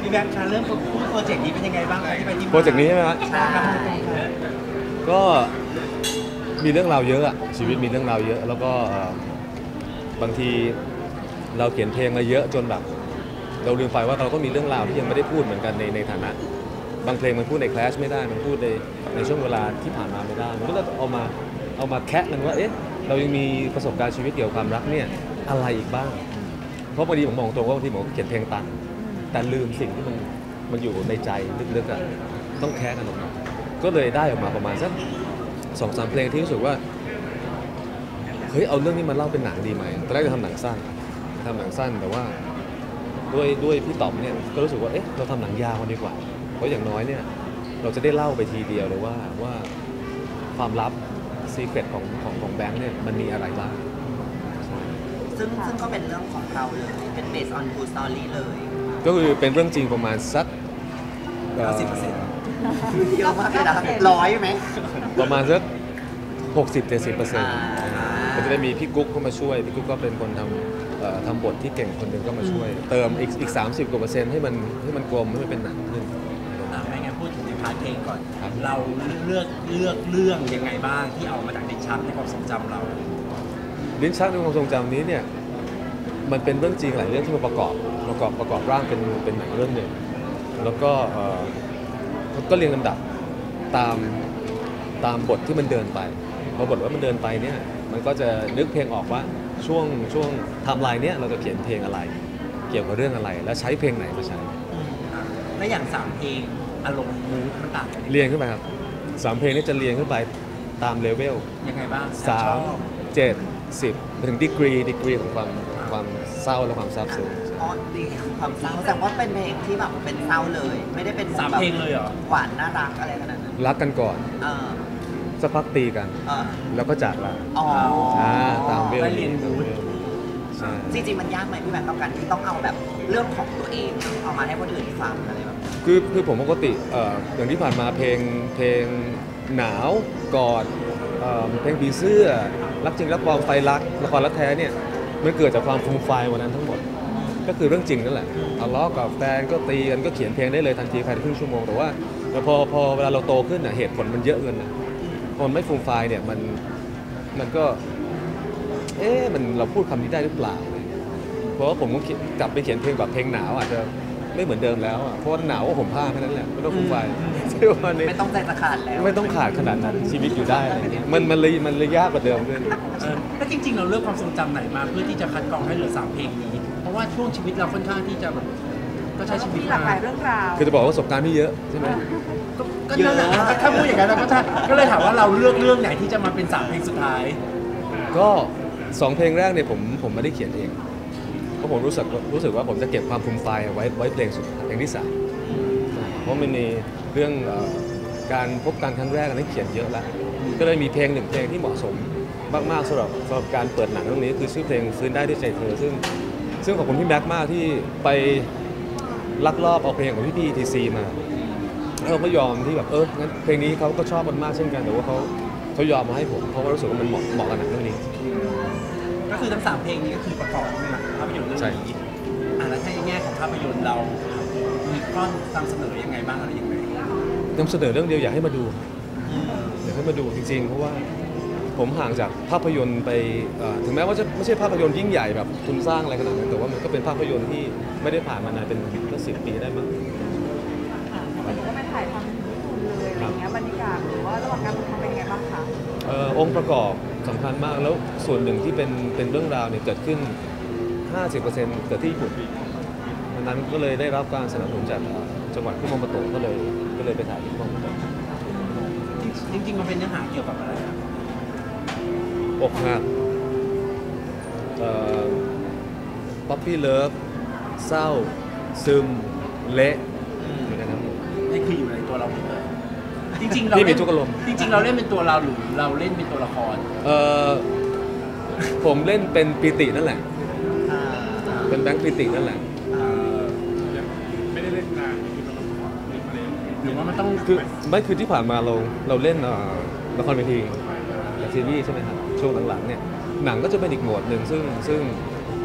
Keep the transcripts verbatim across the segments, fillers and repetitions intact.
พี่แบ๊กคะเรื่องโปรเจกต์นี้เป็นยังไงบ้างคะที่ไปที่มาโปรเจกต์นี้ใช่ไหมฮะใช่ครับก็มีเรื่องราวเยอะอะชีวิตมีเรื่องราวเยอะแล้วก็บางทีเราเขียนเพลงมาเยอะจนแบบเราลืมไปว่าเราก็มีเรื่องราวที่ยังไม่ได้พูดเหมือนกันในในฐานะบางเพลงมันพูดในคลาสไม่ได้มันพูดในในช่วงเวลาที่ผ่านมาไม่ได้มันก็เลยเอามาเอามาแคะกันว่าเอ๊ะเรายังมีประสบการณ์ชีวิตเกี่ยวกับความรักเนี่ยอะไรอีกบ้างเพราะบางทีผมมองตรงว่าบางทีผมเขียนเพลงตันแต่ลืมสิ่งที่มันมันอยู่ในใจลึกๆอ่ะต้องแคะกันออกมาก็เลยได้ออกมาประมาณสักสองสามเพลงที่รู้สึกว่าเฮ้ยเอาเรื่องนี้มาเล่าเป็นหนังดีไหมตอนแรกจะทำหนังสั้นทำหนังสั้นแต่ว่าด้วยด้วยพี่ต๋อมเนี่ยก็รู้สึกว่าเอ๊ะเราทำหนังยาวดีกว่าเพราะอย่างน้อยเนี่ยเราจะได้เล่าไปทีเดียวเลยว่าว่าความลับซีเคร็ตของของของแบงค์เนี่ยมันมีอะไรบ้างซึ่งซึ่งก็เป็นเรื่องของเราเลยเป็น based on true story เลยก็คือเป็นเรื่องจริงประมาณสักเก้าสิบเปอร์เซ็นต์เยอะมากเลยนะร้อยไหมประมาณสักหกสิบเจ็ดสิบเปอร์เซ็นต์ก็จะได้มีพี่กุ๊กเข้ามาช่วยพี่กุ๊กก็เป็นคนทำทำบทที่เก่งคนหนึ่งก็มาช่วยเติมอีกอีกสามสิบกว่าเปอร์เซ็นต์ให้มันให้มันกลมให้มันเป็นหนังขึ้นไม่งั้นพูดถึงในพาร์ทเพลงก่อนเราเลือกเลือกเรื่องยังไงบ้างที่เอามาจากดิชักในความทรงจำเราลิ้นชักในความทรงจำนี้เนี่ยมันเป็นเรื่องจริงหลายเรื่องที่มาประกอบประกอบประกอบร่างเป็นเป็นหนังเรื่องหนึ่งแล้วก็ก็เรียงลำดับตามตามบทที่มันเดินไปพอบทว่ามันเดินไปเนี่ยมันก็จะนึกเพลงออกว่าช่วงช่วงไทม์ไลน์เนี้ยเราจะเขียนเพลงอะไรเกี่ยวกับเรื่องอะไรแล้วใช้เพลงไหนมาใช้และอย่างสามเพลงอารมณ์มูดมันต่างกันเรียงขึ้นไปครับสามเพลงนี้จะเรียงขึ้นไปตามเลเวลยังไงบ้างสามเจ็ดสิบถึงดีกรีดีกรีของความความเศร้าและความซาบซึ้งอ๋อดีความเศร้าแต่ว่าเป็นเพลงที่แบบเป็นเศร้าเลยไม่ได้เป็นสามเพลงเลยเหรอหวานน่ารักอะไรขนาดนั้นรักกันก่อนสักพักตีกันแล้วก็จากลาอ๋อตามเวลจริงๆมันยากไหมพี่แบงค์กับการที่ต้องเอาแบบเรื่องของตัวเองเอามาให้คนอื่นฟังอะไรแบบคือคือผมปกติอย่างที่ผ่านมาเพลงเพลงหนาวกอดเพลงผีเสื้อรักจริงรักปลอมไฟรักละครรักแท้เนี่ยมันเกิดจากความฟูมไฟวันนั้นทั้งหมดก็คือเรื่องจริงนั่นแหละทะเลาะกับแฟนก็ตีกันก็เขียนเพลงได้เลยทันทีภายในครึ่งชั่วโมงแต่ว่าพอพอเวลาเราโตขึ้นน่ะเหตุผลมันเยอะเกินนะพอไม่ฟูมไฟเนี่ยมันมันก็เอ๊ะมันเราพูดคำนี้ได้หรือเปล่าเพราะว่าผมกลับไปเขียนเพลงแบบเพลงหนาวอาจจะไม่เหมือนเดิมแล้วอ่ะเพราะว่าหนาวก็ผมผ้าแค่นั้นแหละไม่ต้องฟูมไฟไม่ต้องใจจะขาดแล้วไม่ต้องขาดขนาดนั้นชีวิตอยู่ได้มันมันเลยมันเลยยากกว่าเดิมด้วยแล้วจริงๆเราเลือกความทรงจำไหนมาเพื่อที่จะคัดกรองให้เหลือสามเพลงนี้เพราะว่าช่วงชีวิตเราค่อนข้างที่จะแบบก็ใช้ชีวิตหลากหลายเรื่องราวคือจะบอกว่าประสบการณ์ไม่เยอะใช่ไหมก็นั่นแหละถ้าพูดอย่างนั้นเราก็ถ้าก็เลยถามว่าเราเลือกเรื่องไหนที่จะมาเป็นสามเพลงสุดท้ายก็สองเพลงแรกเนี่ยผมผมไม่ได้เขียนเองเพราะผมรู้สึกรู้สึกว่าผมจะเก็บความภูมิใจไว้ไว้เพลงสุดเพลงที่สามเพราะมันมีเรื่องการพบกันครั้งแรกนั้นเขียนเยอะแล้วก็เลยมีเพลงหนึ่งเพลงที่เหมาะสมมากๆสำหรับสำหรับการเปิดหนังเรื่องนี้คือชื่อเพลงฟื้นได้ด้วยใจเธอซึ่งซึ่งขอบคุณพี่แม็กมากที่ไปลักลอบเอาเพลงของพี่พี่ทีซีมาแล้วเขาไม่ยอมที่แบบเอองั้นเพลงนี้เขาก็ชอบมันมากเช่นกันแต่ว่าเขาเขายอมมาให้ผมเพราะว่ารู้สึกว่ามันเหมาะเหมาะกับหนังเรื่องนี้ก็คือทั้งสามเพลงนี้ก็คือประกอบในภาพยนตร์เรื่องนี้อ่ะแล้วถ้าในแง่ของภาพยนตร์เรามีข้อนำเสนอยังไงบ้างอะไรยังไงนำเสนอเรื่องเดียวอยากให้มาดูอยากให้มาดูจริงๆเพราะว่าผมห่างจากภาพยนตร์ไปถึงแม้ว่าจะไม่ใช่ภาพยนตร์ยิ่งใหญ่แบบทุนสร้างอะไรขนาดนั้นแต่ว่ามันก็เป็นภาพยนตร์ที่ไม่ได้ผ่านมานานเป็นก็สิบปีได้มั้งมันก็ไปถ่ายทำญี่ปุ่นเลยอะไรเงี้ยบรรยากาศหรือว่าระหว่างการทำเป็นยังไงบ้างคะองค์ประกอบสำคัญมากแล้วส่วนหนึ่งที่เป็นเป็นเรื่องราวเนี่ยเกิดขึ้น ห้าสิบเปอร์เซ็นต์ เกิดที่ญี่ปุ่นดังนั้นก็เลยได้รับการสนับสนุนจากจังหวัดคุมาโมโตะก็เลยก็เลยไปถ่ายที่คุมาโมโตะจริงๆมันเป็นเนื้อหาเกี่ยวกับอะไรอกหักป๊อปปี้เลิฟเศร้าซึมเละเหมือนกันทั้งหมดนี่คืออยู่ในตัวเราหมดเลยจริงๆเรามีทุกอารมณ์จริงๆเราเล่นเป็นตัวเราหรือเราเล่นเป็นตัวละครเออผมเล่นเป็นปิตินั่นแหละเป็นแบงค์ปิตินั่นแหละไม่ได้เล่นนานหรือว่ามันต้องคือไม่คือที่ผ่านมาเราเราเล่นละครเวทีซีรีส์ใช่ไหมครับช่วงหลังๆเนี่ยหนังก็จะเป็นอีกโหมดหนึ่งซึ่งซึ่ง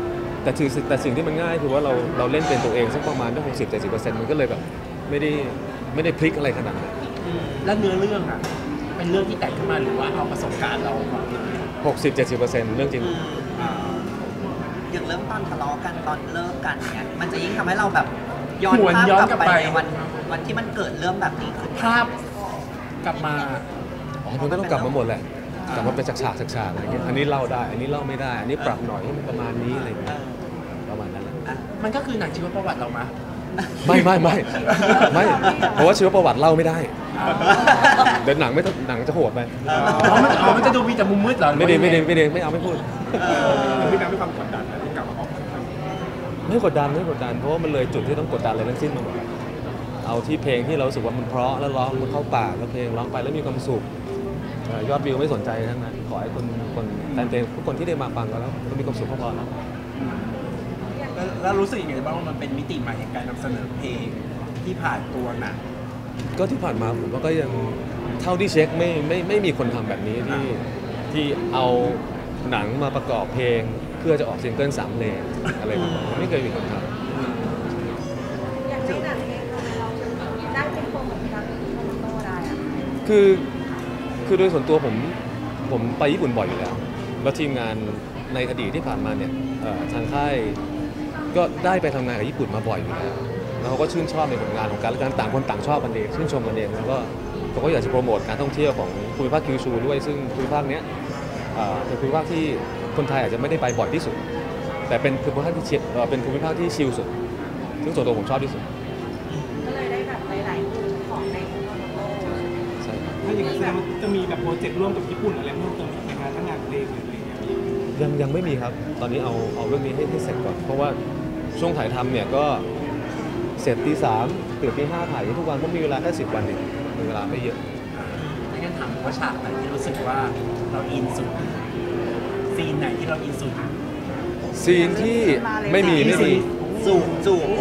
แต่ถือแต่สิ่งที่มันง่ายคือว่าเราเราเล่นเป็นตัวเองสักประมาณได้หกสิบเจ็ดสิบเปอร์เซ็นต์มันก็เลยแบบไม่ได้ไม่ได้พลิกอะไรขนาดนั้นแล้วเนื้อเรื่องอ่ะเป็นเรื่องที่แต่งขึ้นมาหรือว่าเอาประสบการณ์เรามาเป็นหกสิบเจ็ดสิบเปอร์เซ็นต์เรื่องจริงอ่าอย่างเริ่มตอนทะเลาะกันตอนเลิกกันเนี่ยมันจะยิ่งทำให้เราแบบย้อนหวนภาพย้อนกลับกลับไปไปในวันวันที่มันเกิดเรื่องแบบนี้ขึ้นภาพกลับมาอ๋อมันก็ต้องกลับมาหมดแหละกลับมาเป็นฉากๆฉากๆอะไรเงี้ยอันนี้เล่าได้ อันนี้เล่าไม่ได้ อันนี้ปรับหน่อยให้มันประมาณนี้อะไรเอเงี้ยอประมาณนั้นแหละอ่ะมันก็คือหนังชีวประวัติเรามาไม่ไม่ไม่ไม่ เพราะว่าชีวประวัติเล่าไม่ได้ เดี๋ยวหนังไม่หนังจะโหดไปอ๋อมันอ๋อมันจะดูมีแต่มุมมืดเหรอไม่ดีไม่ดีไม่ดีไม่เอาไม่พูดพี่แบงค์มีความกดดันนะที่กลับมาออกไม่กดดันไม่กดดันเพราะว่ามันเลยจุดที่ต้องกดดันอะไรทั้งสิ้นมาหมดแล้วเอาที่เพลงที่เรารู้สึกว่ามันเพราะแล้วร้องมันเข้าปากแล้วเพลงร้องไปแล้วมีความสุขเอ่อยอดวิวไม่สนใจทั้งนั้นขอให้คนคนแฟนเพลงทุกคนที่ได้มาฟังก็แล้วก็มีความสุขก็พอแล้วแล้วแล้วรู้สึกยังไงบ้างว่ามันเป็นมิติใหม่แห่งการนำเสนอเพลงที่ผ่านตัวหนังก็ที่ผ่านมาผมว่าก็ยังเท่าที่เช็คไม่ไม่ไม่มีคนทำแบบนี้ที่ที่เอาหนังมาประกอบเพลงเพื่อจะออกซิงเกิลสามเพลงอะไรแบบนี้ไม่เคยมีคนทำอย่างในหนังเองทำไมเราถึงได้เป็นโปรโมทการที่โมโนได้อะคือคือโดยส่วนตัวผมผมไปญี่ปุ่นบ่อยอยู่แล้ว แล้วทีมงานในอดีตที่ผ่านมาเนี่ยเอ่อทางค่ายก็ได้ไปทำงานกับญี่ปุ่นมาบ่อยอยู่แล้วแล้วเขาก็ชื่นชอบในผลงานของการและการต่างคนต่างชอบกันเองชื่นชมกันเองแล้วก็เขาก็อยากจะโปรโมทการท่องเที่ยวของภูมิภาคคิวชูด้วยซึ่งภูมิภาคเนี้ยเอ่อเป็นภูมิภาคที่คนไทยอาจจะไม่ได้ไปบ่อยที่สุด แต่เป็นภูมิภาคที่ชิลเอ่อเป็นภูมิภาคที่ชิลสุดซึ่งส่วนตัวผมชอบที่สุดก็เลยได้แบบหลายๆมุมของในโมโนใช่ครับถ้าอย่างนั้นแสดงว่าจะมีแบบโปรเจกต์ร่วมกับญี่ปุ่นอะไรเพิ่มเติมอีกไหมคะทั้งงานเพลงหรืออะไรอย่างเงี้ยยังยังไม่มีครับ ตอนนี้เอาเอาเรื่องนี้ให้ให้เสร็จก่อน เพราะว่าช่วงถ่ายทำเนี่ยก็เสร็จตีสามตื่นตีห้าถ่ายทุกวันเพราะมีเวลาแค่สิบวันเองมีเวลาไม่เยอะไม่งั้นถามว่าฉากไหนที่รู้สึกว่าเราอินสุดซีนไหนที่เราอินสุดซีนที่ไม่มีไม่มีจูบจูบ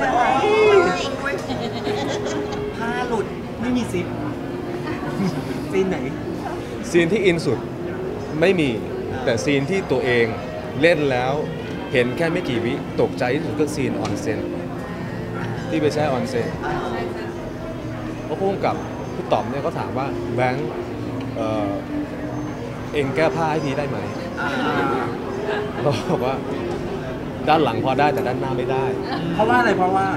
ผ้าหลุดไม่มีซิปซีนไหนซีนที่อินสุดไม่มีแต่ซีนที่ตัวเองเล่นแล้วเห็นแค่ไม่กี่วิตกใจที่สุดก็ซีนออนเซ็นที่ไปแช่ออนเซ็นเพราะพุ่งกับพี่ต๋อมเนี่ยเขาถามว่าแบงค์เอ่อเองแก้ผ้าให้พี่ได้ไหมอ่าเราบอกว่าด้านหลังพอได้แต่ด้านหน้าไม่ได้เพราะว่าอะไรเพราะว่า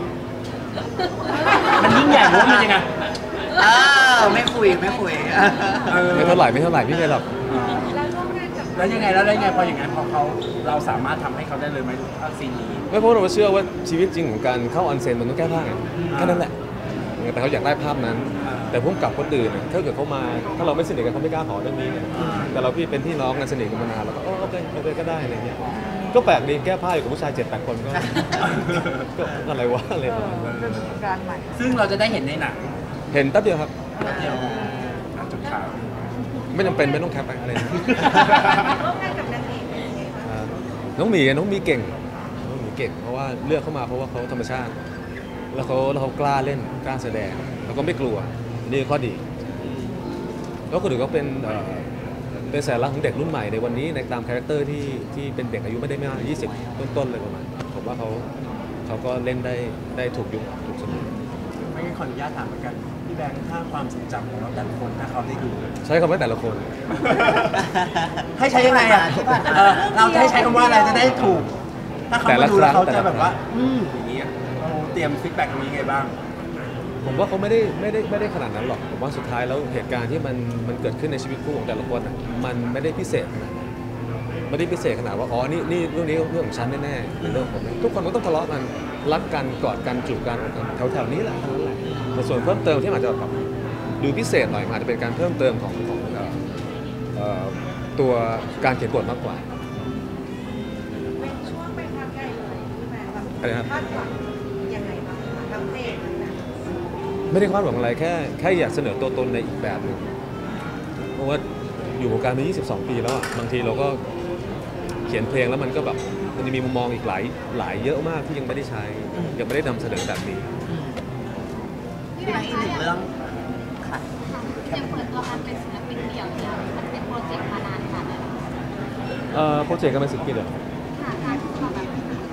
มันยิ่งใหญ่หรือว่ามันยังไงเออไม่คุยไม่คุยเออไม่เท่าไหร่ไม่เท่าไหร่พี่ไม่หรอกแล้วร่วมงานกับแล้วยังไงแล้วยังไงพออย่างนั้นพอเขาเราสามารถทำให้เขาได้เลยไหมถ้าซีนนี้ไม่เพราะเราเชื่อว่าชีวิตจริงของการเข้าออนเซ็นมันต้องแก้ผ้าไงแค่นั้นแหละแต่เขาอยากได้ภาพนั้น แต่พุ่งกับคนอื่นน่ะถ้าเกิดเขามาถ้าเราไม่สนิทกันเขาไม่กล้าขอเรื่องนี้ไงแต่เราพี่เป็นพี่น้องกันสนิทกันมานานเราก็โอเคโอเคก็ได้อะไรเงี้ยก็แปลกดีแก้ผ้าอยู่กับผู้ชายเจ็ดแปดคนก็ก็อะไรวะอะไรประมาณนั้นเป็นประสบการณ์ใหม่ซึ่งเราจะได้เห็นในหนังเห็นแป๊บเดียวครับเดียวอ่านจบข่าวไม่จำเป็นไม่ต้องแคปไปอะไรนะร่วมงานกับนางเอกเป็นยังไงบ้างอ่าน้องหมีน้องหมีเก่งน้องหมีเก่ง เพราะว่าเลือกเข้ามาเพราะว่าเขาธรรมชาติ แล้วเขาแล้วเขากล้าเล่นกล้าแสดงแล้วก็ไม่กลัวนี่ข้อดีแล้วคนอื่นก็เป็นเอ่อเป็นสัญลักษณ์ของเด็กรุ่นใหม่ในวันนี้ในตามคาแรคเตอร์ที่ที่เป็นเด็กอายุไม่ได้มากยี่สิบต้นๆเลยประมาณผมว่าเขาเขาก็เล่นได้ได้ถูกยุคถูกสมัยไม่งั้นขออนุญาตถามเหมือนกันพี่แบงค์ถ้าความทรงจำของเราแต่ละคนถ้าเขาได้ดูใช้คำว่าแต่ละคนให้ใช้ยังไงอ่ะเออเราจะให้ใช้คำว่าอะไรจะได้ถูก ถ้าเขามาดูแล้วเขาจะแบบว่า อืมอย่างนี้เราเตรียมฟีดแบ็กตรงนี้ไงบ้างผมว่าเขาไม่ได้ไม่ได้ไม่ได้ขนาดนั้นหรอกผมว่าสุดท้ายแล้วเหตุการณ์ที่มันมันเกิดขึ้นในชีวิตคู่ของแต่ละคนอ่ะมันไม่ได้พิเศษขนาดนั้นไม่ได้พิเศษขนาดว่าอ๋อนี่นี่เรื่องนี้เรื่องของฉันแน่ๆหรือเรื่องของผมทุกคนก็ต้องทะเลาะกันรักกันกอดกันจูบกันแถวแถวๆนี้แหละเท่านั้นแหละแต่ส่วนเพิ่มเติมที่อาจจะแบบดูพิเศษหน่อยมันอาจจะเป็นการเพิ่มเติมของของเอ่อเอ่อตัวการเขียนบทมากกว่าเป็นช่วงเป็นพักใหญ่เลยที่แม่แบบอะไรนะครับคาดหวังยังไงบ้างคะทั้งเพลงทั้งหนังไม่ได้คาดหวังอะไรแค่แค่อยากเสนอตัวตนในอีกแบบหนึงเพราะว่าอยู่วงการมายี่สิบสองปีแล้วอะบางทีเราก็เขียนเพลงแล้วมันก็แบบมันจะมีมุมมองอีกหลายหลายเยอะมากที่ยังไม่ได้ใช้ยังไม่ได้นำเสนอแบบนี้พี่แบงค์อีกหนึ่งเรื่องค่ะยังเปิดตัวการเป็นศิลปินเดี่ยวเนี่ยมันเป็นโปรเจกต์มานานขนาดไหนเอ่อโปรเจกต์กันเป็นสิบปีเลยค่ะการที่เราแบบ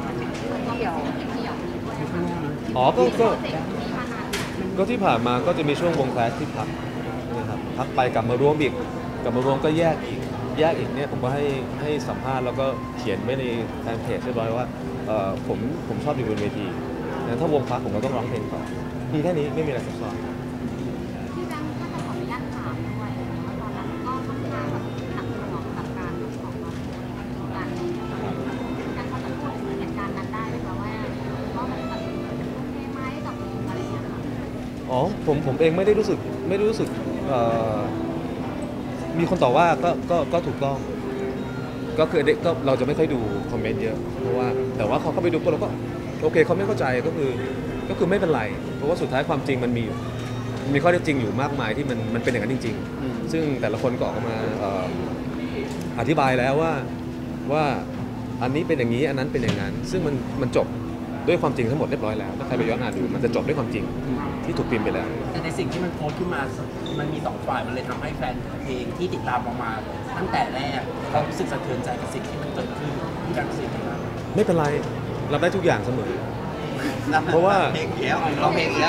อ๋อก็ก็เด็กนี้มานานก็ที่ผ่านมาก็จะมีช่วงวงแคลสที่พักนะครับพักไปกลับมารวมอีกกลับมารวมก็แยกอีกแยกอีกเนี่ยผมก็ให้ให้สัมภาษณ์แล้วก็เขียนไว้ในแฟนเพจเรียบร้อยว่าเอ่อผมผมชอบอยู่บนเวทีนะถ้าวงพักผมก็ต้องร้องเพลงต่อมีแค่นี้ไม่มีอะไรซับซ้อนพี่แบงค์ถ้าจะขออนุญาตถามด้วยว่าตอนนั้นก็ค่อนข้างแบบหนักหน่วงกับการออกมาของการการเขาจะพูดถึงเหตุการณ์นั้นได้ไหมคะว่าว่ามันแบบโอเคไหมกับอะไรอย่างเงี้ยค่ะอ๋อผมผมเองไม่ได้รู้สึกไม่ได้รู้สึกเอ่อมีคนต่อว่าก็ก็ก็ถูกต้องก็คือเด็กก็เราจะไม่ค่อยดูคอมเมนต์เยอะเพราะว่าแต่ว่าเขาเข้าไปดูก็เราก็โอเคเขาไม่เข้าใจก็คือก็คือไม่เป็นไรเพราะว่าสุดท้ายความจริงมันมีอยู่มีข้อเท็จจริงอยู่มากมายที่มันมันเป็นอย่างนั้นจริงๆซึ่งแต่ละคนก็ออกมาเอ่ออธิบายแล้วว่าว่าอันนี้เป็นอย่างนี้อันนั้นเป็นอย่างนั้น ซึ่งมันมันจบด้วยความจริงทั้งหมดเรียบร้อยแล้วถ้าใครไปย้อนอ่านดูมันจะจบด้วยความจริงที่ถูกพิมพ์ไปแล้วแต่ในสิ่งที่มันโพสต์ขึ้นมา มันมีสองฝ่าย มันเลยทำให้แฟนเพลงที่ติดตามเรามาตั้งแต่แรกเขารู้สึกสะเทือนใจกับสิ่งที่มันเกิดขึ้นที่ดังสิ่งนี้ไม่เป็นไรรับได้ทุกอย่างเสมอ เพราะว่าเพลงแล้วร้องเพลงแล้ว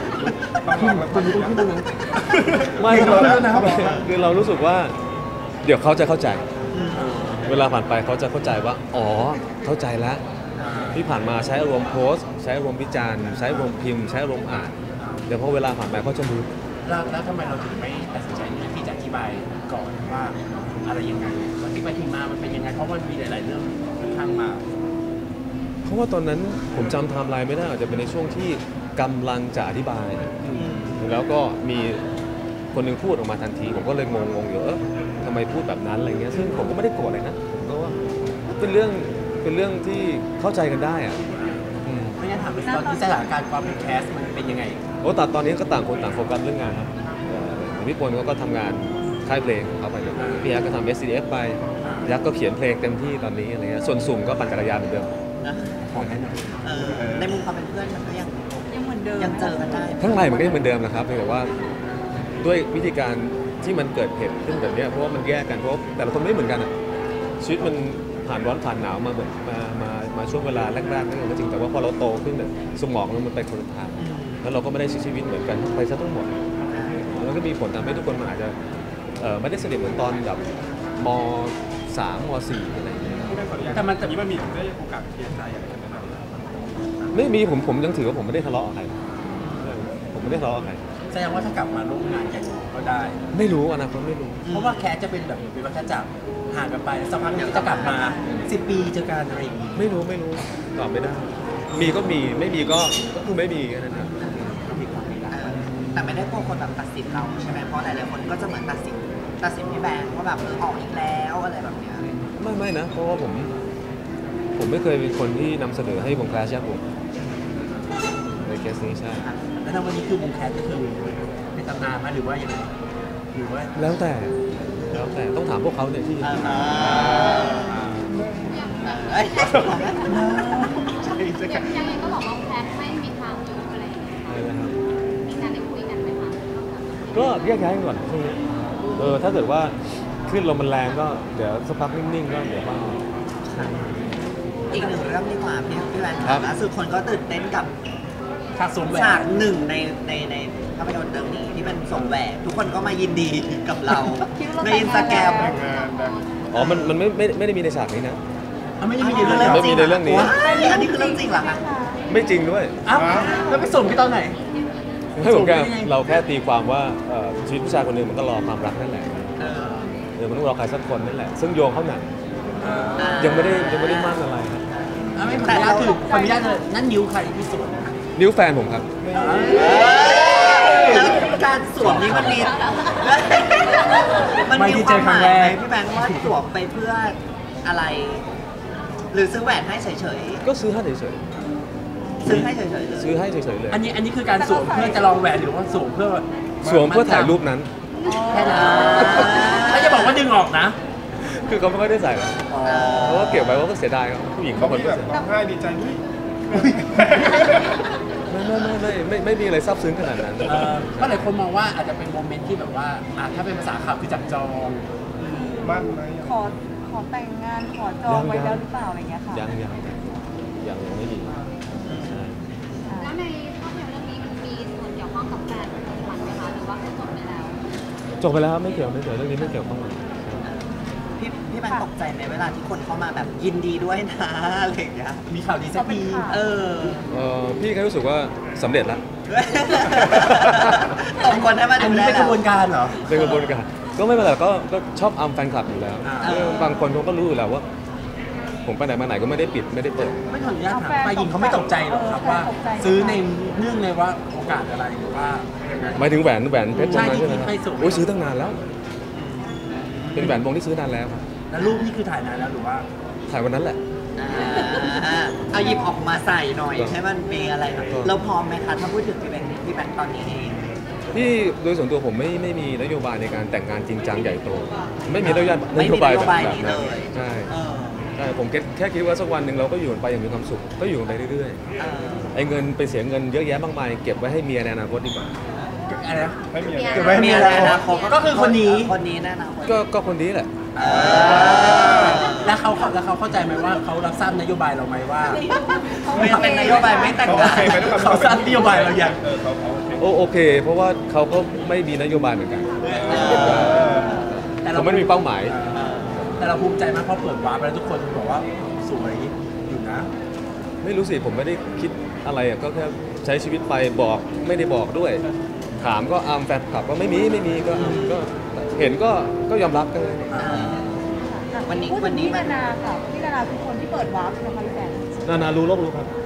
ไม่คือคือเรารู้สึกว่าเดี๋ยวเขาจะเข้าใจ เวลาผ่านไปเขาจะเข้าใจว่าอ๋อเข้าใจแล้วที่ผ่านมาใช้อารมณ์โพสต์ใช้อารมณ์วิจารณ์ใช้อารมณ์พิมพ์ใช้อารมณ์อ่านเดี๋ยวพอเวลาผ่านไปเขาจะรู้แล้วแล้วทำไมเราถึงไม่ตัดสินใจที่จะอธิบายก่อนว่าอะไรยังไงว่าที่ไปที่มามันเป็นยังไง เพราะมันมีหลาย ๆ เรื่องค่อนข้างมาเพราะว่าตอนนั้นผมจำไทม์ไลน์ไม่ได้อาจจะเป็นในช่วงที่กำลังจะอธิบาย แล้วก็มีคนหนึงพูดออกมาทันทีผมก็เลยงงๆอยู่เออทำไมพูดแบบนั้นอะไรเงี้ยซึ่งผมก็ไม่ได้โกรธอะไรนะผมก็ว่าเป็นเรื่องเป็นเรื่องที่เข้าใจกันได้อะอืมไม่งั้นถามเลยตอนที่สถานการณ์ความเป็นแคสมันเป็นยังไงโอ้แต่ตอนนี้ก็ต่างคนต่างโฟกัสเรื่องงานครับเอ่ออย่างพี่พลเขาก็ทำงานค่ายเพลงของเขาไปเลยพี่ยักษ์ก็ทำ เอส ซี ดี เอฟ ไปยักษ์ก็เขียนเพลงเต็มที่ตอนนี้อะไรเงี้ยส่วนสุ่มก็ปั่นจักรยานเหมือนเดิมของแค่นั้นเออในมุมความเป็นเพื่อนมันก็ยังยังเหมือนเดิมยังเจอกันได้ข้างในมันก็ยังเหมือนเดิมนะครับเพียงแต่ว่าด้วยวิธีการที่มันเกิดเหตุขึ้นแบบเนี้ยเพราะว่ามันแยกกันเพราะว่าแต่ละคนไม่เหมือนกันอะชีวิตมันผ่านร้อนผ่านหนาวมาแบบมามามาช่วงเวลาแรกๆนั่นก็จริงแต่ว่าพอเราโตขึ้นเนี่ยสมองเรามันไปคนละทางแล้วเราก็ไม่ได้ใช้ชีวิตเหมือนกันไปซะทั้งหมดแล้วก็มีผลทำให้ทุกคนมันอาจจะเอ่อไม่ได้สนิทเหมือนตอนแบบมสามมสี่อะไรอย่างเงี้ยแต่มันจะนี้มันมีได้โอกาสเคลียร์ใจอะไรกันไหมครับไม่มีผมผมยังถือว่าผมไม่ได้ทะเลาะกับใครผมไม่ได้ทะเลาะกับใครแสดงว่าถ้ากลับมาร่วมงานกันก็ได้ไม่รู้อนาคตไม่รู้เพราะว่าแคสจะเป็นแบบเป็นวัฏจักรห่างกันไปสักพักหนึงก็จะกลับมาสิบปีเจอกันอะไรอย่างงี้ไม่รู้ไม่รู้ตอบไม่ได้ มีก็มีไม่มีก็ก็คือไม่มีแค่นั้นนะเออแต่ไม่ได้กลัวคนแบบตัดสินเราใช่ไหมเพราะหลายๆคนก็จะเหมือนตัดสินตัดสินพี่แบงค์ว่าแบบเออออกอีกแล้วอะไรแบบเนี้ยไม่ไม่นะเพราะว่าผมผมไม่เคยเป็นคนที่นำเสนอให้วงแคลชยากผมในเคสนี้ใช่แล้วในวันนี้คือวงแคสก็คือในตำนานไหมหรือว่ายังไงหรือว่าแล้วแต่แล้วแต่ต้องถามพวกเขาเนี่ยที่เออเอ้ยยังยังไงก็บอกว่าแพทไม่มีทางอยู่อะไรอย่างเงี้ยอะไรนะครับมีการได้คุยกันไหมคะก็แยกย้ายกันก่อนช่วงนี้เออถ้าเกิดว่าขึ้นลมมันแรงก็เดี๋ยวสักพักนิ่งๆก็เดี๋ยวบ้างอีกหนึ่งเรื่องดีกว่าพี่พี่แบงค์ครับล่าสุดคนก็ตื่นเต้นกับฉากสวมแหวฉากนหนึ่งในในในภาพยนตร์เรื่องนี้ที่เป็นสมแหวกทุกคนก็มายินดีกับเรา ในอินสตาแกรมอ๋อมันมันไม่ไม่ไม่ได้มีในฉากนี้นะอ่ะไม่ได้มีในเรื่องไม่มีในเรื่องนี้ว้ายอันนี้คือเรื่องจริงเหรอคะไม่จริงด้วยอ้าวแล้วไปส่งที่ตอนไหนให้ผมแค่ส่งได้ไงเราแค่ตีความว่าเอ่อชีวิตผู้ชายคนหนึ่งมันก็รอความรักนั่นแหละเออเออมันต้องรอใครสักคนนั่นแหละซึ่งโยงเข้าหนังอ่ายังไม่ได้ยังไม่ได้มั่นอะไรครับอ่ะไม่ขออนุญาตคือขออนุญาตเลยนั่นนิ้วใครที่สุดนิ้วแฟนผมครับแล้วการสวมนี้มันมีมันมีความหมายไหมพี่แบงค์ว่าสวมไปเพื่ออะไร หรือซื้อแหวนให้เฉยก็ซื้อให้เฉยๆซื้อให้เฉยๆเลยๆซื้อให้เฉยๆเลยอันนี้อันนี้คือการสวมเพื่อจะลองแหวนหรือว่าสวมเพื่อสวมเพื่อถ่ายรูปนั้นแค่นั้นถ้าจะบอกว่าดึงออกนะคือเขาไม่ค่อยได้ใส่หรอกเพราะว่าเก็บไว้ว่าก็เสียดายครับผู้หญิงเขาบางคนมีก็แบบเสียร้องไห้ดีใจด้วยไม่ไม่ไม่ไม่ไม่ไม่มีอะไรซาบซึ้งขนาดนั้นเออก็หลายคนมองว่าอาจจะเป็นโมเมนต์ที่แบบว่าอ่ะถ้าเป็นภาษาข่าวคือจับจองมั่นไหมขอขอแต่งงานขอจองไว้แล้วหรือเปล่าอะไรเงี้ยค่ะยังยังยังยังไม่มีใช่แล้วในภาพยนตร์เรื่องนี้มันมีส่วนเกี่ยวข้องกับแฟนปัจจุบันไหมคะหรือว่าแค่จบไปแล้วจบไปแล้วครับไม่เกี่ยวไม่เกี่ยวเรื่องนี้ไม่เกี่ยวข้องเลยพี่พี่แบงค์ตกใจไหมเวลาที่คนเข้ามาแบบยินดีด้วยนะอะไรอย่างเงี้ยมีข่าวดีสักทีเออเอ่อพี่แค่รู้สึกว่าสำเร็จแล้วตกคนให้มาอัดูนนี้ได้เป็นกระบวนการเหรอเป็นกระบวนการก็ไม่เป็นไรก็ก็ชอบอัมแฟนคลับอยู่แล้วอ่าเออบางคนเขาก็รู้อยู่แล้วว่า ผมไปไหนมาไหนก็ไม่ได้ปิดไม่ได้เปิดไม่ขออนุญาตถามฝ่ายหญิงเขาไม่ตกใจหรอกครับว่า ซื้อในเนื่องในว่าโอกาสอะไรหรือว่ายังไงหมายถึงแหวนแหวนเพชรวงนั้นใช่ไหมครับใช่ที่ให้ส่งโอ้ยซื้อตั้งนานแล้ว เป็นแหวนวงที่ซื้อนานแล้วครับแล้วรูปนี่คือถ่ายนานแล้วหรือว่าถ่ายวันนั้นแหละอ่าเอาหยิบออกมาใส่หน่อยให้มันมีอะไรหน่อยก็เราพร้อมไหมคะถ้าพูดถึงพี่แบงค์พี่แบงค์ตอนนี้เองพี่โดยส่วนตัวผมไม่ไม่มีนโยบายในการแต่งงานจริงจังใหญ่โต ไม่มีนโยบายไม่มีนโยบายแบบนี้เลนั้นยใช่เออใช่ผมแค่แค่คิดว่าสักวันหนึ่งเราก็อยู่กันไปอย่างมีความสุขก็อยู่กันไปเรื่อยเออๆไอ้เงินไปเสียเงินเยอะแยะมากมายเก็บไว้ให้เมียในอนาคตดีกว่าอะไรนะไม่มีเก็บไว้ให้มีเมียอะไรแล้วนะก็คือคนนี้คนนี้แน่นอนก็ก็คนนี้แหละเออแล้วเขาแล้วเขาเข้าใจไหมว่าเขารับทราบนโยบายเราไหมว่าไม่เป็นนโยบายไม่แต่งงานเขาทราบนโยบายเราอย่างโอโอเค เพราะว่าเขาก็ไม่มีนโยบายเหมือนกันแต่เราเขาไม่ได้มีเป้าหมายแต่เราภูมิใจมากเพราะเปิดวาร์ปแล้วทุกคนบอกว่าสวยอยู่นะไม่รู้สิผมไม่ได้คิดอะไรอะก็แค่ใช้ชีวิตไปบอกไม่ได้บอกด้วย ถามก็อามแฟนคลับก็ไม่มีไม่มีก็อามก็เห็นก็ก็ยอมรับกันเลยวันนี้พูดวัถึนงนี้พี่มันาน นาค่ะพี่นานาคือคนที่เปิดวาร์ปนะคะพี่แบงค์นานารู้โลกรู้ครับ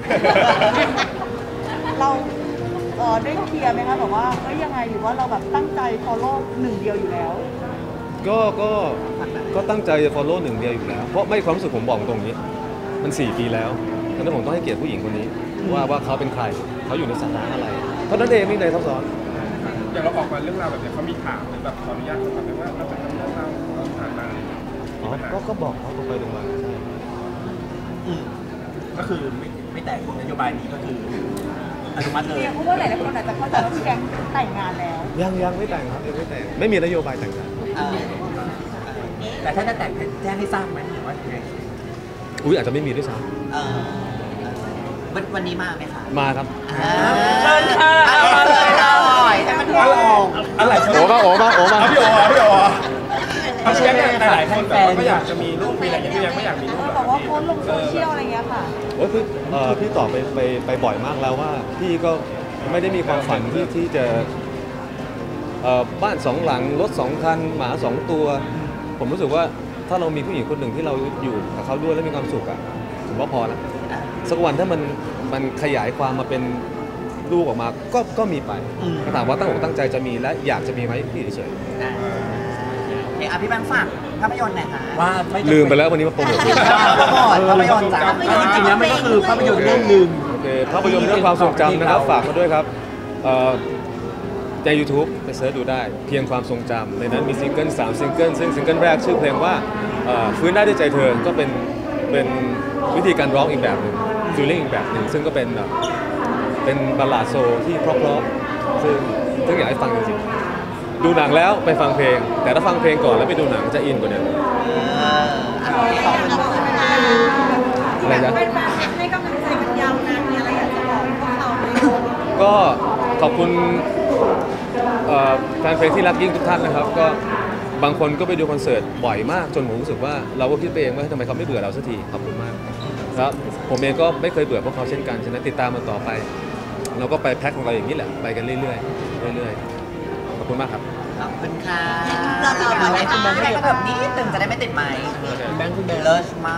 เราเออได้เคลียร์ไหมคะแบบว่าเอ้ยยังไงหรือว่าเราแบบตั้งใจ follow หนึ่งเดียวอยู่แล้วก็ก็ก็ตั้งใจจะ follow หนึ่งเดียวอยู่แล้ว เพราะไม่ความรู้สึกผมบอกตรงนี้ มันสี่ปีแล้วฉะนั้นผมต้องให้เกียรติผู้หญิงคนนี้ ว่าว่าเขาเป็นใครเขาอยู่ในสถานะอะไรเพราะนั้นเองไม่มีอะไรซับซ้อนอย่างเราออกมาเรื่องราวแบบนี้เขามีถามหรือแบบขออนุญาตเขาถามไหมว่าเราจะทำเรื่องราวผ่านมาอ๋อก็ก็บอกเขาตรงไปตรงมาใช่อืมก็คือไม่ไม่แต่งนโยบายนี้ก็คืออนุมัติเลยเนี่ยเพราะว่าหลายๆคนอาจจะเข้าใจว่าพี่แบงค์แต่งงานแล้วยังยังไม่แต่งครับยังไม่แต่งไม่มีนโยบายแต่งงานเออแต่ถ้าจะแต่งแจ้งให้ทราบไหมหรือว่ายังไงเอุ้ยอาจจะไม่มีด้วยซ้เออวันวันนี้มาไหมคะำมาครับอ่าเชิญค่ะเอาเลยหน่อยให้มันโป่งอะไรโอ้มาโอ้มาโอ้มาพี่โอ๋พี่โอ๋เขาเชื่อไงหลายคนแบบว่าก็อยากจะมีลูกมีอะไรอย่างเงี้ยยังไม่อยากมีลูกบอกว่าโพสต์ลงโซเชียลอะไรเงี้ยค่ะโอ้ยพี่เอ่อพี่ตอบไปไปไปบ่อยมากแล้วว่าพี่ก็ไม่ได้มีความฝันที่ที่จะเอ่อบ้านสองหลังรถสองคันหมาสองตัว ผมรู้สึกว่าถ้าเรามีผู้หญิงคนหนึ่งที่เราอยู่กับเขาด้วยแล้วมีความสุขอะผมว่าพอแล้วสักวันถ้ามันมันขยายความมาเป็นลูกออกมาก็ก็มีไปถามว่าตั้งอกตั้งใจจะมีและอยากจะมีไหมพี่เฉยอ่าโอเคอ่ะพี่แบงค์ฝากภาพยนตร์หน่อยค่ะว่าไม่ๆลืมไปแล้ววันนี้มาโปรโมทโปรโมทภาพยนตร์จ้ะจริงๆแล้วมันก็คือภาพยนตร์เรื่องหนึ่งโอเคภาพยนตร์เรื่องความทรงจำนะครับฝากมาด้วยครับเอ่อใน YouTube ไปเสิร์ชดูได้เพียงความทรงจำในนั้นมีซิงเกิลสามซิงเกิลซึ่งซิงเกิลแรกชื่อเพลงว่าเอ่อฟื้นได้ด้วยใจเธอก็เป็นเป็นวิธีการร้องอีกแบบหนึ่งฟีลลิ่งอีกแบบหนึ่งซึ่งก็เป็นแบบเป็นบัลลาดโซลที่เพราะๆซึ่งซึ่งอยากให้ฟังจริงๆดูหนังแล้วไปฟังเพลง แต่ถ้าฟังเพลงก่อนแล้วไปดูหนังจะอินกว่าเดิมอ่ะโอเคขอบคุณค่ะอะไรนะเป็นแบบให้กำลังใจมันยาวนานมีอะไรอยากจะบอกพวกเขาไหมก็ขอบคุณเอ่อแฟนเพลงที่รักยิ่งทุกท่านนะครับก็บางคนก็ไปดูคอนเสิร์ตบ่อยมากจนผมรู้สึกว่าเราก็คิดไปเองว่าทำไมเขาไม่เบื่อเราสักทีขอบคุณมากครับผมเองก็ไม่เคยเบื่อพวกเขาเช่นกันฉะนั้นติดตามมันต่อไป เราก็ไปแพ็คของเราอย่างนี้แหละไปกันเรื่อยๆเรื่อยๆขอบคุณมากครับขอบคุณค่ะเราต่อไปคุณแบงค์ก็แบบนี้ตึงจะได้ไม่ติดไหมแบงค์คุณแบงค์เลิศมาก